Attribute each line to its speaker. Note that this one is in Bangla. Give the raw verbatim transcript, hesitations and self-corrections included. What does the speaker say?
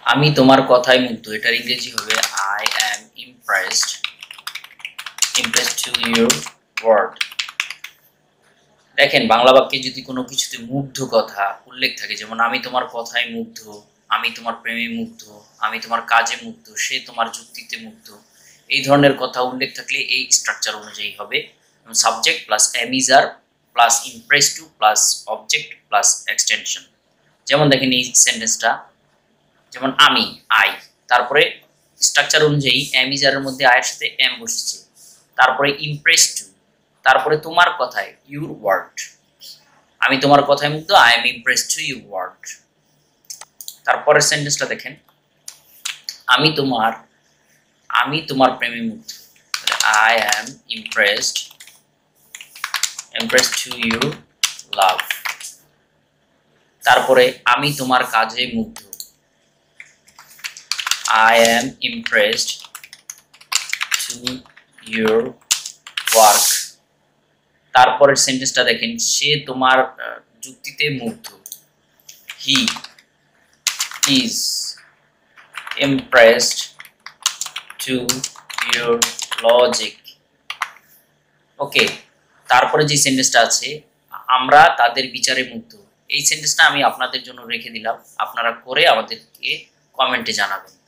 Speaker 1: আমি তোমার কথায় মুগ্ধ, এটার ইংরেজি হবে I am impressed impressed to your word। দেখেন বাংলা বাক্যে যদি কোনো কিছুতে মুগ্ধ কথা উল্লেখ থাকে, যেমন আমি তোমার কথায় মুগ্ধ, আমি তোমার প্রেমে মুগ্ধ, আমি তোমার কাজে মুগ্ধ, সে তোমার যুক্তিতে মুগ্ধ, এই ধরনের কথা উল্লেখ থাকলে এই স্ট্রাকচার অনুযায়ী হবে subject plus am is are plus impressed to plus object plus extension. যেমন দেখেন এই সেন্টেন্সটা, যেমন আমি আই, তারপরে স্ট্রাকচার অনুযায়ী am is are এর মধ্যে আয়ের সাথে am বসেছে, তারপরে impressed to, তারপরে তোমার কথায় your word, আমি তোমার কথায় মুগ্ধ I am impressed to your word। তারপরের সেন্টেন্সটা দেখেন, আমি তোমার আমি তোমার প্রেমে মুগ্ধ, I am impressed impressed to your love। তারপরে আমি তোমার কাজে মুগ্ধ, I am impressed to your work। তারপরের সেন্টেন্সটা দেখেন, সে তোমার যুক্তিতে মুগ্ধ, he is impressed to your logic। ওকে, তারপরে যে সেন্টেন্সটা আছে, আমরা তাদের বিচারে মুগ্ধ, এই সেন্টেন্সটা আমি আপনাদের জন্য রেখে দিলাম, আপনারা করে আমাদেরকে কমেন্টে জানাবেন।